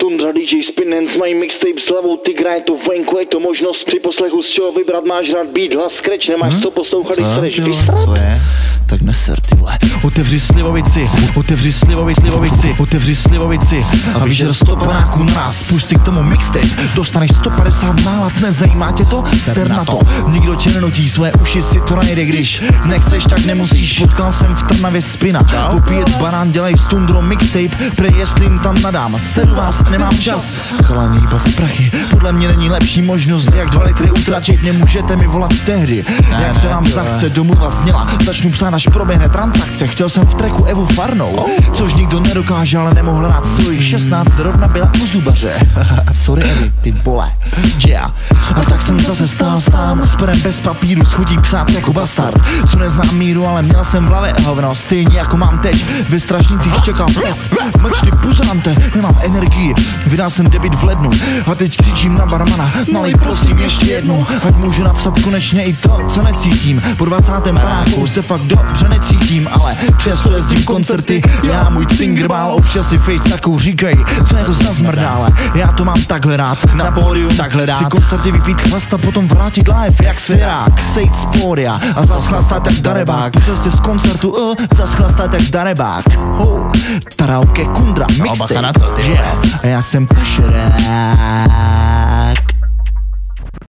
Tundra, DJ Spinens, mají mixtape s hlavou tygra, je to venku, je to možnost při poslechu, z čeho vybrat, máš rád beat, hlas, scratch, nemáš co poslouchat, když se jdeš vysrat? Co je? Tak neser, ty vole. Otevři slivovici, otevři slivovici, otevři slivovici a vyžer 100 panáků naraz. Pušť si k tomu mixtape, dostaneš 150 nálad, nezajímá tě to? Ser na to. Nikdo tě nenutí, svoje uši si to najde, když nechceš, tak nemusíš. Potkal jsem v Trnavě Spina, popíjet banán, dělej s Tundrou mixtape, prej jestli jim tam nadám. Sedu vás, nemám čas. Chalani bas prachy, podle mě není lepší možnost, jak 2 litry utračit, nemůžete mi volat tehdy. Jak se vám zachce, domluva zněla, začnu psát, až proběhne transakce. Chtěl jsem v tracku Evu Farnou, což nikdo nedokáže, ale nemohl rád svých 16, zrovna byla u zubaře. Sorry Evi, ty vole. Yeah. A tak jsem zase stál sám, s perem bez papíru, s chutí psát jako bastard. Co neznám míru, ale měl jsem v hlavě hovno, stejně jako mám teď. Ve strašnicích čekám ples, mlčty buzante, nemám energii. Vydal jsem debit v lednu a teď křičím na barmana, nalej prosím ještě jednu, ať můžu napsat konečně i to, co necítím. Po 20. panáku se fakt dobře necítím, ale přesto jezdím koncerty. Já můj cingerbál, občas si face takou říkej, co je to za zmrdále. Já to mám takhle rád, na pódium takhle rád. Při koncertě vypít chlasta, potom vrátit live jak svěrák. Sejt z pódia a zas chlastat jak darebák. Po cestě z koncertu, zas chlastat jak darebák. Karaoke Kundra mixtape, yeah. A já jsem pašerák.